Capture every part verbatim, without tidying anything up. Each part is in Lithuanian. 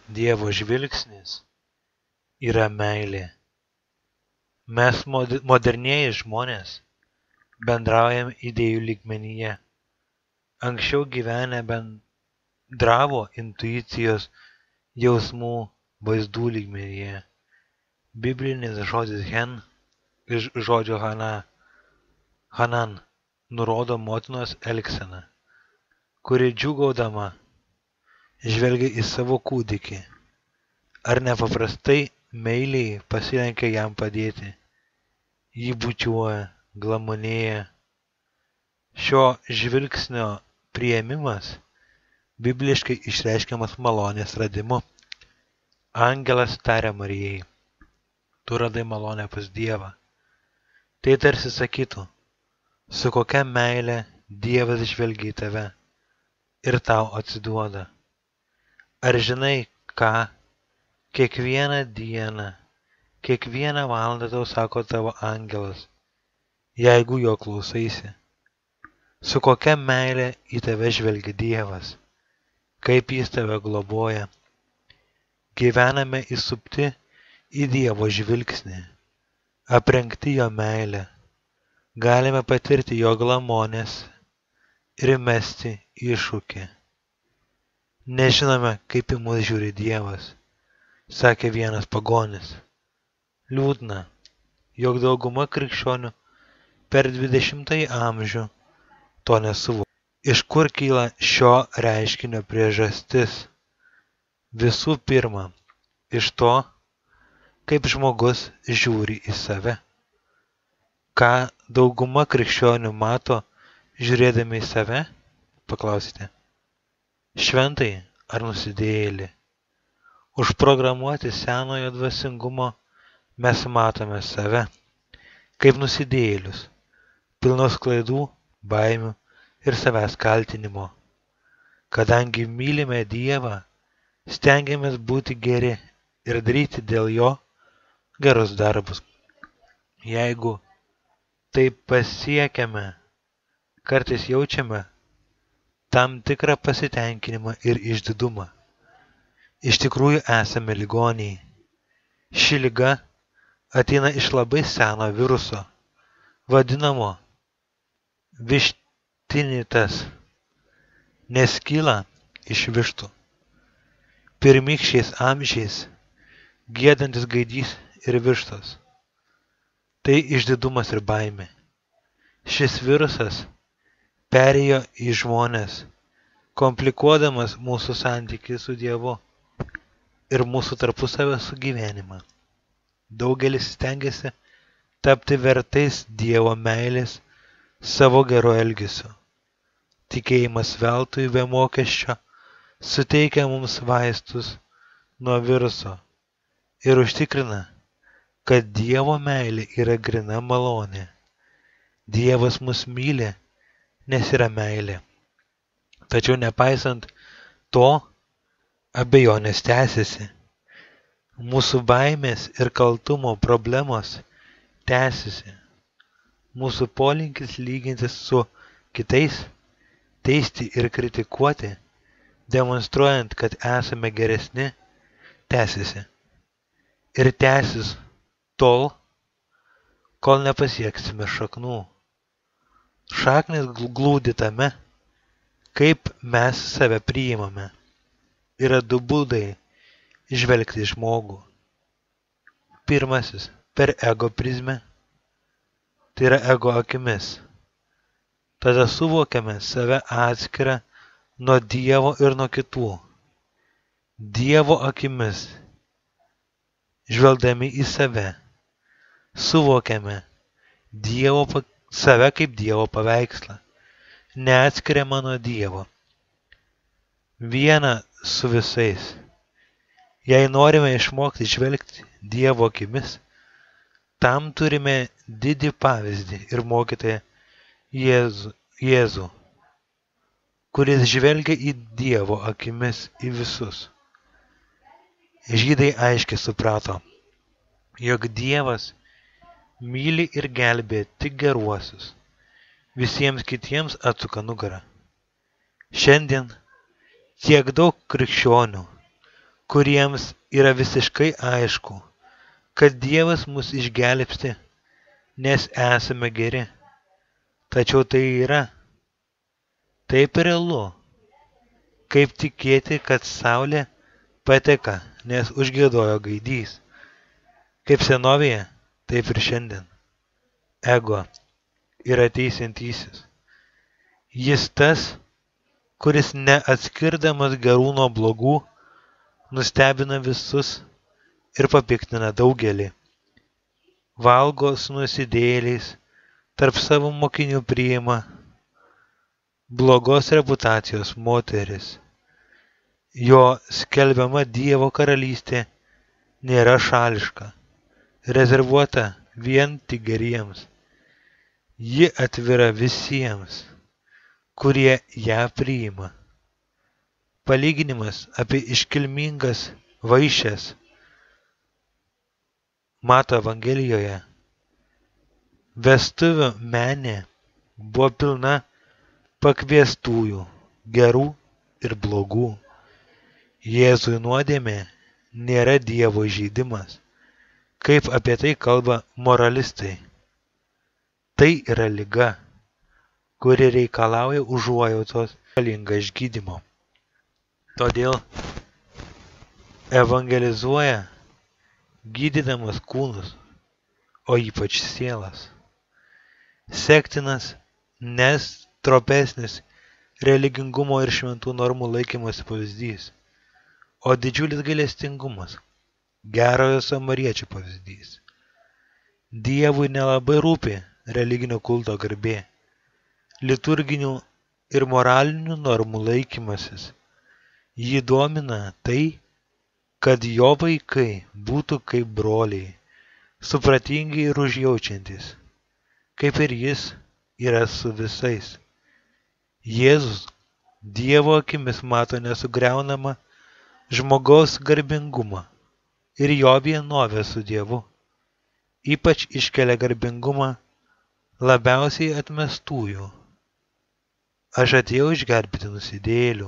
Dievo žvilgsnis yra meilė. Mes modernieji žmonės bendraujam idėjų lygmenyje. Anksčiau gyvenę bendravo intuicijos, jausmų, vaizdų lygmenyje. Biblinis žodis hen iš žodžio hana, hanan nurodo motinos elgseną, kuri džiūgaudama žvelgia į savo kūdikį, ar nepaprastai meiliai pasilenkia jam padėti, jį bučiuoja, glamonėja. Šio žvilgsnio priėmimas bibliškai išreiškiamas malonės radimu. Angelas taria Marijai: tu radai malonę pas Dievą. Tai tarsi sakytų, su kokia meile Dievas žvelgia į tave ir tau atsiduoda. Ar žinai, ką kiekvieną dieną, kiekvieną valandą tau sako tavo angelas, jeigu jo klausaisi? Su kokia meile į tave žvelgia Dievas, kaip jis tave globoja. Gyvename įsupti į Dievo žvilgsnį, aprengti jo meilę. Galime patirti jo glamonės ir mesti iššūkį. Nežinome, kaip į mus žiūri Dievas, sakė vienas pagonis. Liūdna, jog dauguma krikščionių per dvidešimtąjį amžių to nesuvokia. Iš kur kyla šio reiškinio priežastis? Visų pirma, iš to, kaip žmogus žiūri į save. Ką dauguma krikščionių mato žiūrėdami į save? Paklausite. Šventai ar nusidėjėlį? Užprogramuoti senojo dvasingumo mes matome save kaip nusidėjėlius, pilnos klaidų, baimių ir savęs kaltinimo. Kadangi mylime Dievą, stengiamės būti geri ir daryti dėl jo gerus darbus. Jeigu tai pasiekiame, kartais jaučiame tam tikrą pasitenkinimą ir išdidumą. Iš tikrųjų esame ligoniai. Ši liga ateina iš labai seno viruso, vadinamo vištinitas, nes kyla iš vištų. Pirmykščiais amžiais giedantis gaidys ir vištos. Tai išdidumas ir baimė. Šis virusas perėjo į žmones, komplikuodamas mūsų santykį su Dievu ir mūsų tarpusavio sugyvenimą. Daugelis stengiasi tapti vertais Dievo meilės savo geru elgesiu. Tikėjimas veltui be mokesčio suteikia mums vaistus nuo viruso ir užtikrina, kad Dievo meilė yra gryna malonė. Dievas mus myli, nes yra meilė. Tačiau nepaisant to, abejonės tęsiasi. Mūsų baimės ir kaltumo problemos tęsiasi. Mūsų polinkis lygintis su kitais, teisti ir kritikuoti, demonstruojant, kad esame geresni, tęsiasi. Ir tęsis tol, kol nepasieksime šaknų. Šaknis glūdi tame, kaip mes save priimame. Yra du būdai žvelgti žmogų. Pirmasis – per ego prizmę, tai yra ego akimis. Tada suvokiame save atskirą nuo Dievo ir nuo kitų. Dievo akimis, žvelgdami į save, suvokiame Dievo, save kaip Dievo paveikslą, neatskiriamą nuo Dievo. Viena su visais. Jei norime išmokti žvelgti Dievo akimis, tam turime didį pavyzdį ir mokytoją Jėzų, Jėzų, kuris žvelgia į Dievo akimis į visus. Žydai aiškiai suprato, jog Dievas myli ir gelbė tik geruosius, visiems kitiems atsuka nugarą. Šiandien tiek daug krikščionių kuriems yra visiškai aišku, kad Dievas mus išgelbsti, nes esame geri. Tačiau tai yra taip realu, kaip tikėti, kad saulė pateka, nes užgiedojo gaidys. Kaip senovėje, taip ir šiandien. Ego yra teisiantysis. Jis tas, kuris neatskirdamas gerų nuo blogų, nustebina visus ir papiktina daugelį. Valgo su nusidėjėliais, tarp savo mokinių priima blogos reputacijos moteris. Jo skelbiama Dievo karalystė nėra šališka, rezervuota vien tik geriems. Ji atvira visiems, kurie ją priima. Palyginimas apie iškilmingas vaišes Mato Evangelijoje. Vestuvių menė buvo pilna pakviestųjų, gerų ir blogų. Jėzui nuodėmė nėra Dievo įžeidimas, kaip apie tai kalba moralistai. Tai yra liga, kuri reikalauja užuojautos reikalinga išgydymo. Todėl evangelizuoja gydydamas kūnus, o ypač sielas. Sektinas, nes tropesnis religingumo ir šventų normų laikymosi pavyzdys, o didžiulis gailestingumas, gerojo samariečio pavyzdys. Dievui nelabai rūpi religinio kulto garbė, liturginių ir moralinių normų laikymasis. Jį domina tai, kad jo vaikai būtų kaip broliai, supratingi ir užjaučiantys, kaip ir jis yra su visais. Jėzus Dievo akimis mato nesugriaunamą žmogaus garbingumą ir jo vienovę su Dievu. Ypač iškelia garbingumą labiausiai atmestųjų. Aš atėjau išgelbėti nusidėjėlių.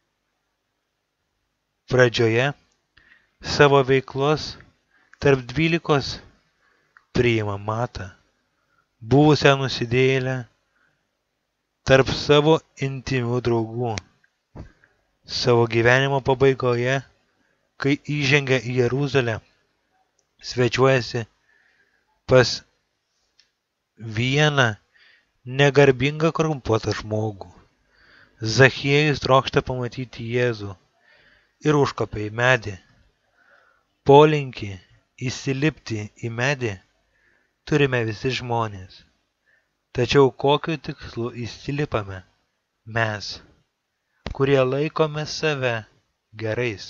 Pradžioje savo veiklos tarp dvylikos priima Matą, buvusią nusidėjėlę, tarp savo intymių draugų. Savo gyvenimo pabaigoje, kai įžengia į Jeruzalę, svečiuojasi pas vieną negarbingą korumpuotą žmogų. Zachiejus trokšta pamatyti Jėzų ir užkopia į medį. Polinkį įsilipti į medį turime visi žmonės. Tačiau kokiu tikslu įsilipame mes, kurie laikome save gerais?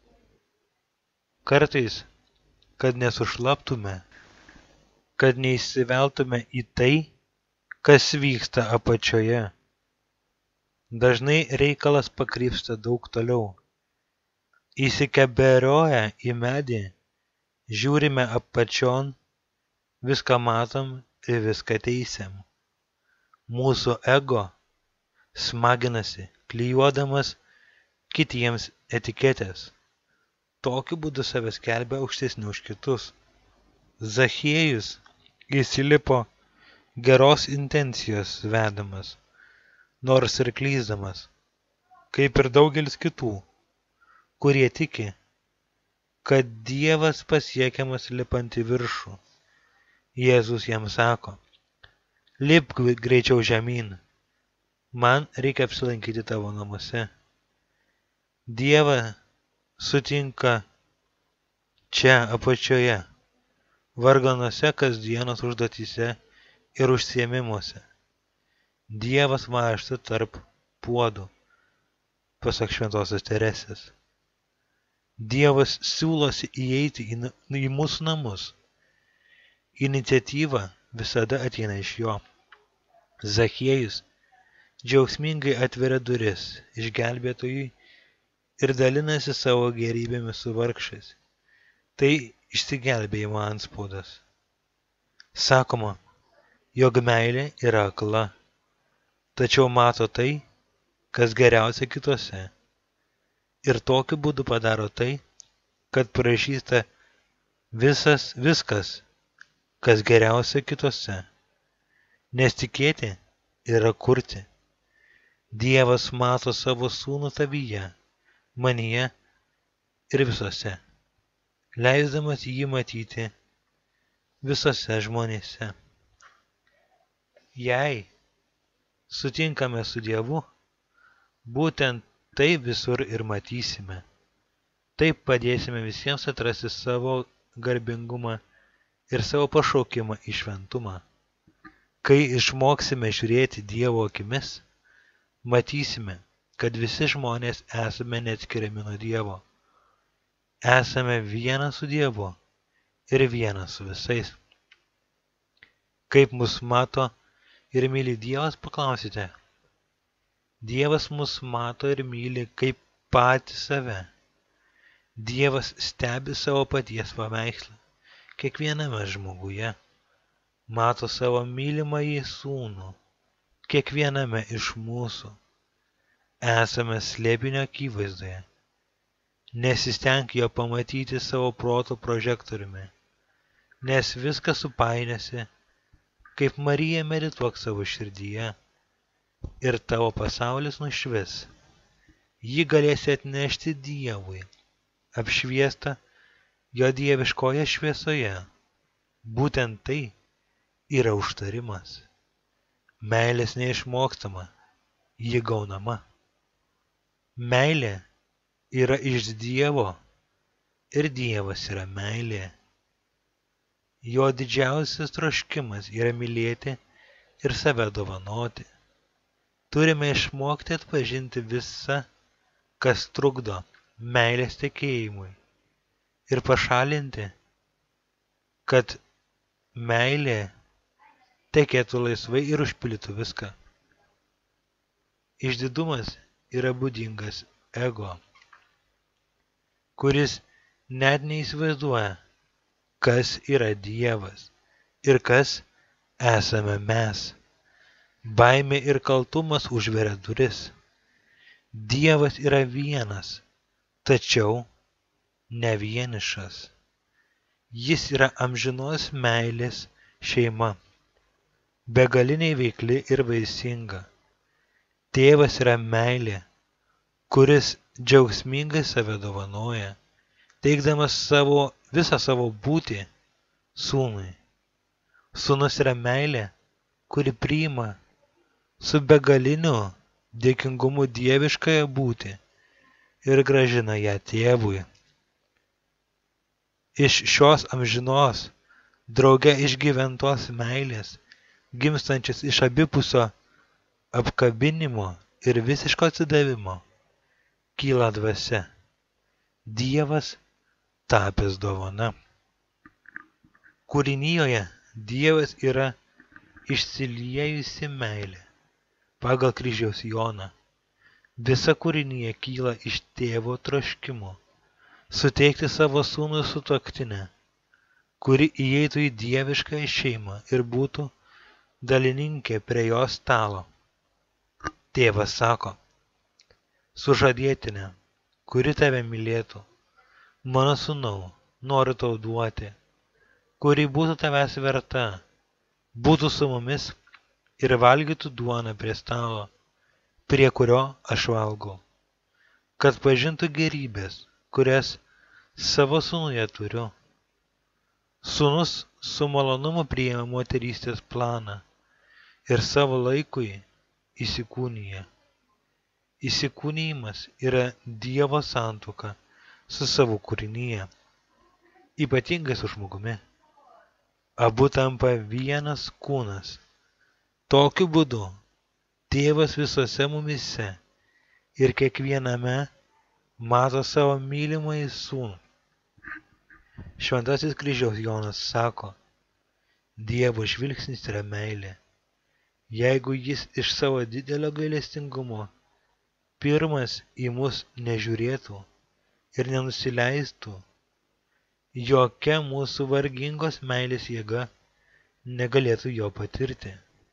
Kartais, kad nesušlaptume, kad neįsiveltume į tai, kas vyksta apačioje. Dažnai reikalas pakrypsta daug toliau. Įsikeberioję į medį, žiūrime apačion, viską matom ir viską teisiam. Mūsų ego smaginasi, klijuodamas kitiems etiketės. Tokiu būdu save skelbia aukštesniu už kitus. Zachiejus įsilipo geros intencijos vedamas, nors ir klysdamas, kaip ir daugelis kitų, kurie tiki, kad Dievas pasiekiamas lipant į viršų. Jėzus jam sako, lipk greičiau žemyn, man reikia apsilankyti tavo namuose. Dievą sutinka čia apačioje, varganuose kasdienos užduotyse ir užsiėmimuose. Dievas vaikšto tarp puodų, pasak šventosios Teresės. Dievas siūlosi įeiti į mūsų namus. Iniciatyva visada ateina iš jo. Zachiejus džiaugsmingai atveria duris išgelbėtojui ir dalinasi savo gėrybėmis su vargšais. Tai išsigelbėjimo antspaudas. Sakoma, jog meilė yra akla, tačiau mato tai, kas geriausia kituose. Ir tokiu būdu padaro tai, kad pražysta visas viskas, kas geriausia kitose. Nes tikėti yra kurti. Dievas mato savo sūnų tavyje, manyje ir visose, leisdamas jį matyti visose žmonėse. Jei sutinkame su Dievu, būtent taip visur ir matysime. Taip padėsime visiems atrasti savo garbingumą ir savo pašaukimą į šventumą. Kai išmoksime žiūrėti Dievo akimis, matysime, kad visi žmonės esame neatskiriami nuo Dievo. Esame vienas su Dievu ir vienas su visais. Kaip mus mato ir myli Dievas, paklausite. Dievas mus mato ir myli kaip patį save. Dievas stebi savo paties paveikslą kiekviename žmoguje. Mato savo mylimąjį sūnų kiekviename iš mūsų. Esame slėpinio akivaizdoje. Nesistenk jo pamatyti savo proto prožektoriumi, nes viską supainiasi, kaip Marija medituok savo širdyje, ir tavo pasaulis nušvis. Jį galėsi atnešti Dievui, apšviestą jo dieviškoje šviesoje. Būtent tai yra užtarimas. Meilės neišmokstama, ji gaunama. Meilė yra iš Dievo ir Dievas yra meilė. Jo didžiausias troškimas yra mylėti ir save dovanoti. Turime išmokti atpažinti visą, kas trukdo meilės tekėjimui ir pašalinti, kad meilė tekėtų laisvai ir užpildytų viską. Išdidumas yra būdingas ego, kuris net neįsivaizduoja, kas yra Dievas ir kas esame mes. Baimė ir kaltumas užveria duris. Dievas yra vienas, tačiau ne vienišas. Jis yra amžinos meilės šeima, begaliniai veikli ir vaisinga. Tėvas yra meilė, kuris džiaugsmingai save dovanoja, teikdamas savo, visą savo būtį sūnui. Sūnus yra meilė, kuri priima su begaliniu dėkingumu dieviškąją būtį ir grąžina ją tėvui. Iš šios amžinos, drauge išgyventos meilės, gimstančias iš abipusio apkabinimo ir visiško atsidavimo, kyla dvasia. Dievas tapęs dovana. Kūrinijoje Dievas yra išsiliejusi meilė. Pagal kryžiaus Joną, visa kūrinija kyla iš tėvo troškimo suteikti savo sūnui sutuoktinę, kuri įeitų į dievišką šeimą ir būtų dalininkė prie jo stalo. Tėvas sako, sužadėtinė, kuri tave mylėtų, mano sūnau, noriu tau duoti, kuri būtų tavęs verta, būtų su mumis ir valgytų duoną prie stalo, prie kurio aš valgau, kad pažintų gerybės, kurias savo sūnuje turiu. Sūnus su malonumu priėmė moterystės planą ir savo laikui įsikūnija. Įsikūnijimas yra Dievo santuoka su savo kūrinyje, ypatingai su žmogumi. Abu tampa vienas kūnas. Tokiu būdu Tėvas visose mumyse ir kiekviename mato savo mylimąjį sūnų. Šventasis kryžiaus Jonas sako, Dievo žvilgsnis yra meilė. Jeigu jis iš savo didelio gailestingumo pirmas į mus nežiūrėtų ir nenusileistų, jokia mūsų vargingos meilės jėga negalėtų jo patirti.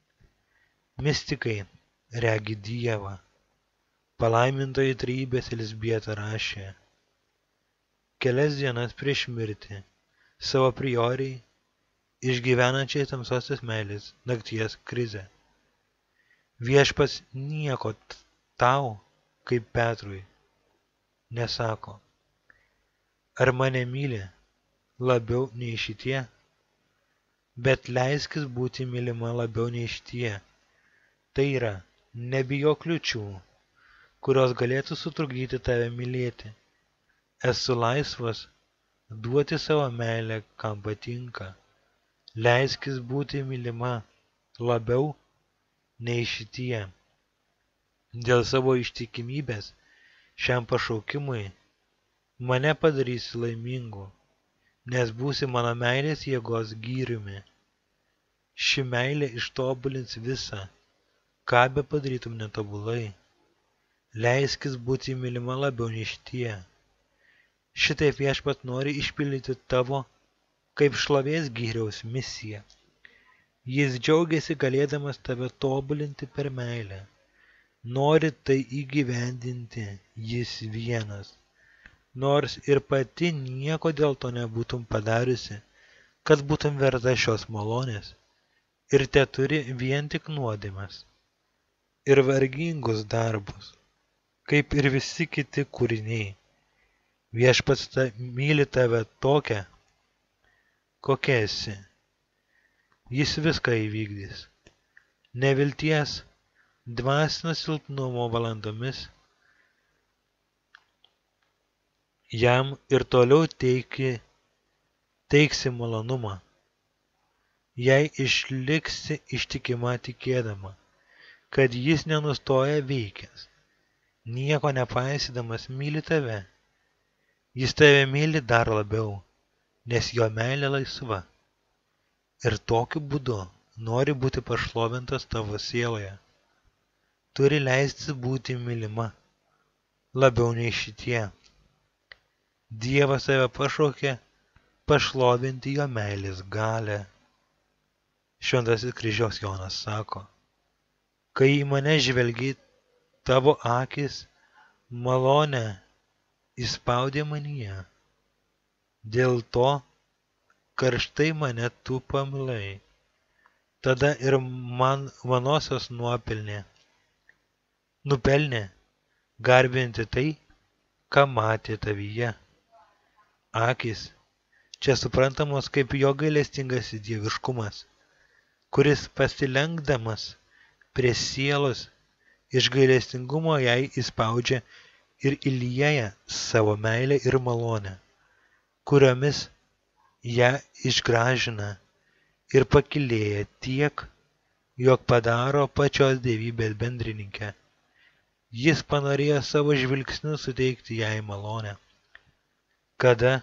Mistikai regi Dievą. Palaimintoji Trejybės Elzbieta rašė, kelias dienas prieš mirtį savo prioriai, išgyvenančiai tamsosios meilės nakties krizę. Viešpats nieko tau, kaip Petrui, nesako. Ar mane myli labiau nei šitie? Bet leiskis būti mylima labiau nei šitie. Tai yra, nebijok kliūčių, kurios galėtų sutrukdyti tave mylėti. Esu laisvas duoti savo meilę, kam patinka. Leiskis būti mylima labiau nei šitie. Dėl savo ištikimybės šiam pašaukimui mane padarysi laimingu, nes būsi mano meilės jėgos gyriumi. Ši meilė ištobulins visą, ką be padarytum netobulai. Leiskis būti mylima labiau nei šitie. Šitaip Viešpats nori išpildyti tavo kaip šlovės gyriaus misiją. Jis džiaugiasi galėdamas tave tobulinti per meilę. Nori tai įgyvendinti jis vienas. Nors ir pati nieko dėl to nebūtum padariusi, kad būtum verta šios malonės. Ir teturi vien tik nuodėmes ir vargingus darbus, kaip ir visi kiti kūriniai. Viešpats ta, myli tave tokią, kokia esi. Jis viską įvykdys. Nevilties, dvasinio silpnumo valandomis jam ir toliau teiki, teiksi malonumą. Jei išliksi ištikima tikėdama, kad jis nenustoja veikęs, nieko nepaisydamas myli tave. Jis tave myli dar labiau, nes jo meilė laisva. Ir tokiu būdu nori būti pašlovintas tavo sieloje. Turi leistis būti mylima labiau nei šitie. Dievas tave pašaukė pašlovinti jo meilės galią. Šventasis kryžiaus Jonas sako, kai į mane žvelgi, tavo akis malonę įspaudė manyje. Dėl to karštai mane tu pamilai. Tada ir man manosios nuopelnė, nupelnė garbinti tai, ką matė tavyje. Akis čia suprantamos kaip jo gailestingasis dieviškumas, kuris pasilenkdamas prie sielos iš gailestingumo jai įspaudžia ir įlieja savo meilę ir malonę, kuriomis ją išgražina ir pakylėja tiek, jog padaro pačios dievybės bendrininkę. Jis panorėjo savo žvilgsniu suteikti jai malonę, kada,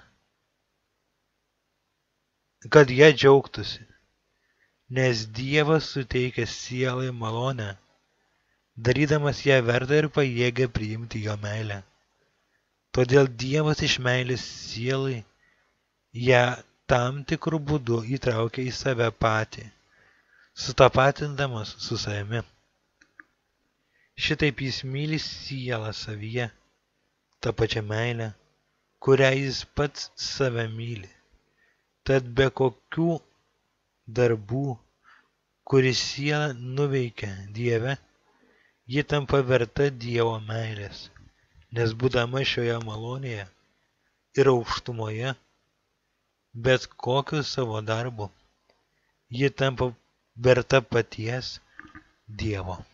kad ją džiaugtųsi. Nes Dievas suteikia sielai malonę, darydamas ją vertą ir pajėgę priimti jo meilę. Todėl Dievas iš meilės sielai ją tam tikrų būdų įtraukia į save patį, sutapatindamas su savimi. Šitaip jis myli sielą savyje, tą pačią meilę, kurią jis pats save myli. Tad be kokių darbų, kuris sielą nuveikia Dieve, ji tampa verta Dievo meilės, nes būdama šioje malonėje ir aukštumoje, bet kokiu savo darbu, ji tampa verta paties Dievo.